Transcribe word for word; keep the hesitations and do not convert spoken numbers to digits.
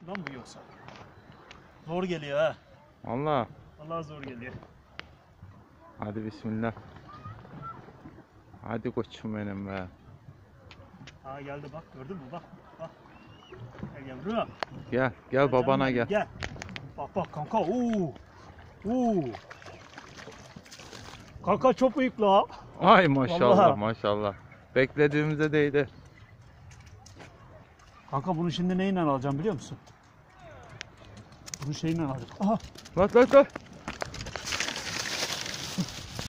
lan bu yoksa. Zor geliyor ha. Allah. Vallahi zor geliyor. Hadi bismillah. Hadi koçum benim be. Ha geldi bak, gördün mü bak. Bak. Gel yavrum. Gel gel babana gel. Gel. Bak bak kanka. Oo. Oo. Kanka çok büyük la. Ay maşallah Vallahi. maşallah. Beklediğimize değdi. Kanka bunu şimdi neyle alacağım biliyor musun? Bunu şeyle alacağım. Aha. Bak bak bak.